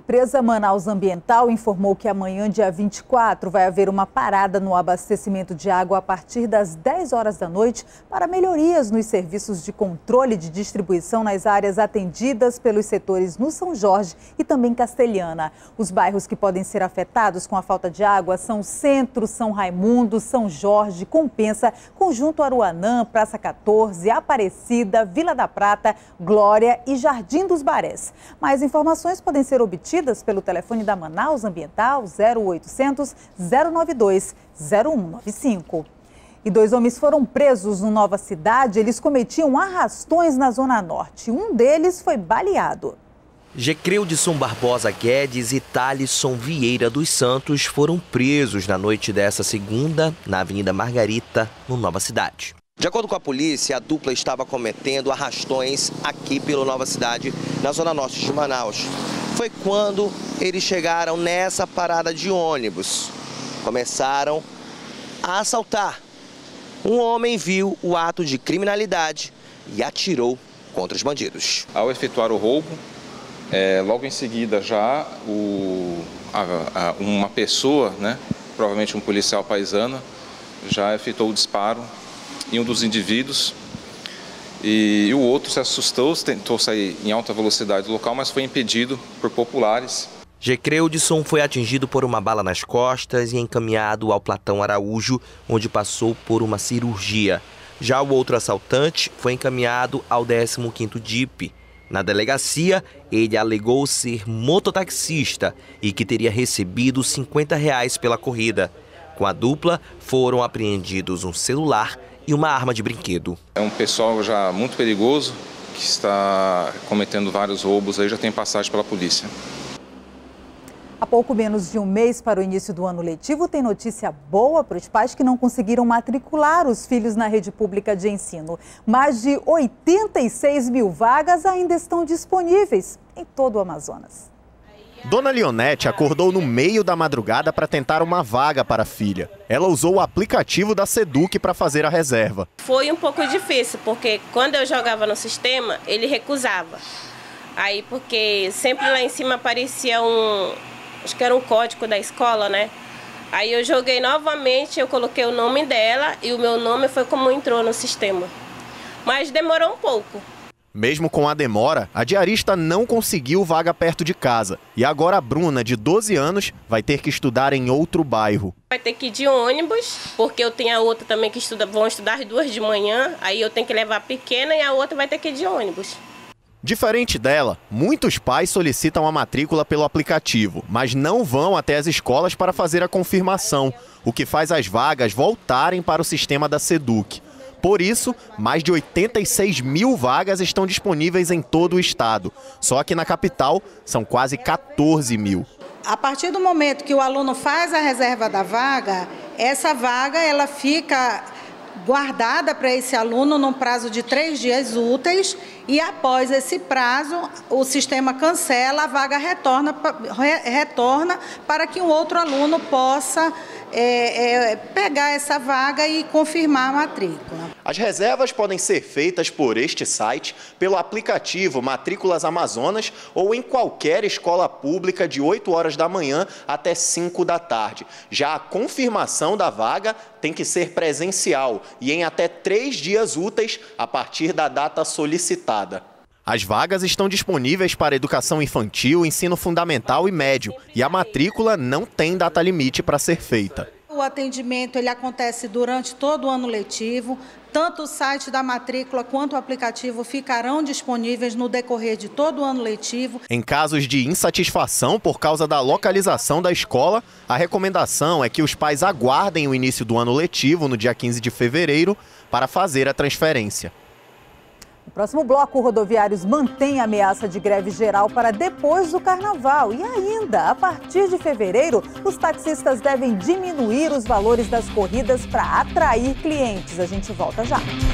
empresa Manaus Ambiental informou que amanhã, dia 24, vai haver uma parada no abastecimento de água a partir das 10 horas da noite para melhorias nos serviços de controle de distribuição nas áreas atendidas pelos setores no São Jorge e também Castelhana. Os bairros que podem ser afetados com a falta de água são Centro, São Raimundo, São Jorge, Compensa, Conjunto Aruanã, Praça 14, Aparecida, Vila da Prata, Glória e Jardim dos Barés. Mais informações podem ser obtidas pelo telefone da Manaus Ambiental 0800 092 0195. E 2 homens foram presos no Nova Cidade. Eles cometiam arrastões na Zona Norte. Um deles foi baleado. Gecreudson Barbosa Guedes e Thalisson Vieira dos Santos foram presos na noite dessa segunda na Avenida Margarita, no Nova Cidade. De acordo com a polícia, a dupla estava cometendo arrastões aqui pelo Nova Cidade, na Zona Norte de Manaus. Foi quando eles chegaram nessa parada de ônibus. Começaram a assaltar. Um homem viu o ato de criminalidade e atirou contra os bandidos. Ao efetuar o roubo, logo em seguida já uma pessoa, provavelmente um policial paisano, já efetuou o disparo em um dos indivíduos e o outro se assustou, tentou sair em alta velocidade do local, mas foi impedido por populares. Gecreudson foi atingido por uma bala nas costas e encaminhado ao Platão Araújo, onde passou por uma cirurgia. Já o outro assaltante foi encaminhado ao 15º DIP. Na delegacia, ele alegou ser mototaxista e que teria recebido R$50 pela corrida. Com a dupla, foram apreendidos um celular e uma arma de brinquedo. É um pessoal já muito perigoso, que está cometendo vários roubos, aí já tem passagem pela polícia. Há pouco menos de um mês para o início do ano letivo, tem notícia boa para os pais que não conseguiram matricular os filhos na rede pública de ensino. Mais de 86 mil vagas ainda estão disponíveis em todo o Amazonas. Dona Leonete acordou no meio da madrugada para tentar uma vaga para a filha. Ela usou o aplicativo da SEDUC para fazer a reserva. Foi um pouco difícil, porque quando eu jogava no sistema, ele recusava. Aí, porque sempre lá em cima aparecia acho que era um código da escola, Aí eu joguei novamente, eu coloquei o nome dela e o meu nome foi como entrou no sistema. Mas demorou um pouco. Mesmo com a demora, a diarista não conseguiu vaga perto de casa. E agora a Bruna, de 12 anos, vai ter que estudar em outro bairro. Vai ter que ir de ônibus, porque eu tenho a outra também que vão estudar às 2 de manhã. Aí eu tenho que levar a pequena e a outra vai ter que ir de ônibus. Diferente dela, muitos pais solicitam a matrícula pelo aplicativo, mas não vão até as escolas para fazer a confirmação, o que faz as vagas voltarem para o sistema da SEDUC. Por isso, mais de 86 mil vagas estão disponíveis em todo o estado. Só que na capital, são quase 14 mil. A partir do momento que o aluno faz a reserva da vaga, essa vaga ela fica guardada para esse aluno num prazo de 3 dias úteis e após esse prazo o sistema cancela, a vaga retorna para que um outro aluno possa pegar essa vaga e confirmar a matrícula. As reservas podem ser feitas por este site, pelo aplicativo Matrículas Amazonas ou em qualquer escola pública de 8 horas da manhã até 5 da tarde. Já a confirmação da vaga tem que ser presencial e em até 3 dias úteis a partir da data solicitada. As vagas estão disponíveis para educação infantil, ensino fundamental e médio, e a matrícula não tem data limite para ser feita. O atendimento ele acontece durante todo o ano letivo, tanto o site da matrícula quanto o aplicativo ficarão disponíveis no decorrer de todo o ano letivo. Em casos de insatisfação por causa da localização da escola, a recomendação é que os pais aguardem o início do ano letivo, no dia 15 de fevereiro, para fazer a transferência. No próximo bloco, rodoviários mantêm a ameaça de greve geral para depois do carnaval. E ainda, a partir de fevereiro, os taxistas devem diminuir os valores das corridas para atrair clientes. A gente volta já.